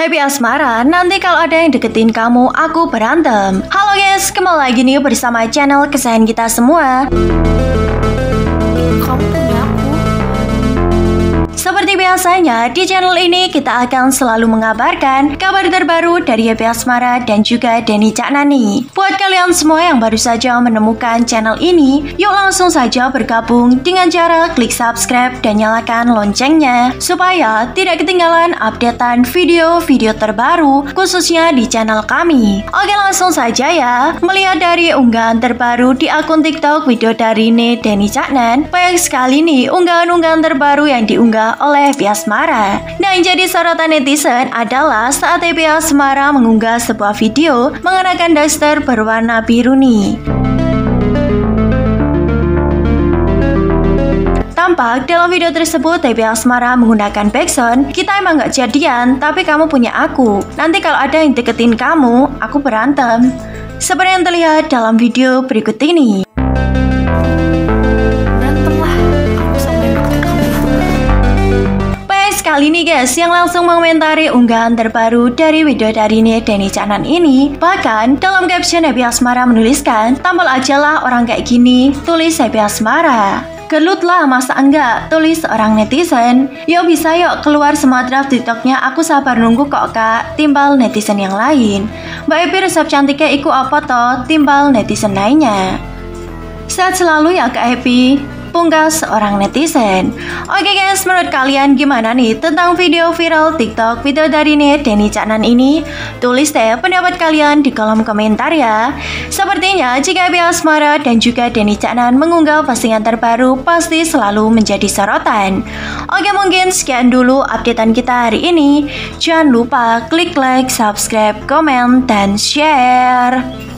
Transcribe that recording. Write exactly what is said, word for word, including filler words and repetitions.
Happy Asmara, nanti kalau ada yang deketin kamu, aku berantem. Halo guys, kembali lagi nih bersama channel kesayangan kita semua. Kamu punya aku. Seperti biasanya, di channel ini kita akan selalu mengabarkan kabar terbaru dari Happy Asmara dan juga Denny Caknani. Buat kalian semua yang baru saja menemukan channel ini, yuk langsung saja bergabung dengan cara klik subscribe dan nyalakan loncengnya, supaya tidak ketinggalan updatean video-video terbaru khususnya di channel kami. Oke, langsung saja ya. Melihat dari unggahan terbaru di akun TikTok video dari Denny Caknan, banyak sekali nih unggahan-unggahan terbaru yang diunggah oleh Happy Asmara. Nah, yang jadi sorotan netizen adalah saat Happy Asmara mengunggah sebuah video mengenakan daster berwarna biru nih. Tampak dalam video tersebut Happy Asmara menggunakan backsound, "Kita emang gak jadian, tapi kamu punya aku. Nanti kalau ada yang deketin kamu, aku berantem." Seperti yang terlihat dalam video berikut ini. Kali ini guys, yang langsung mengomentari unggahan terbaru dari video dari Denny Caknan ini. Bahkan dalam caption Happy Asmara menuliskan, "Tampol aja lah orang kayak gini," tulis Happy Asmara. "Gelut lah, masa enggak?" tulis seorang netizen. "Yuk bisa yuk keluar semua draft TikToknya, aku sabar nunggu kok kak," timbal netizen yang lain. "Mbak Happy resep cantiknya iku apa toh?" timbal netizen lainnya. "Sehat selalu ya Kak Happy," pungkas seorang netizen. Oke guys, menurut kalian gimana nih tentang video viral TikTok video dari Denny Caknan ini? Tulis deh pendapat kalian di kolom komentar ya. Sepertinya jika Happy Asmara dan juga Denny Caknan mengunggah postingan terbaru, pasti selalu menjadi sorotan. Oke, mungkin sekian dulu updatean kita hari ini. Jangan lupa klik like, subscribe, komen, dan share.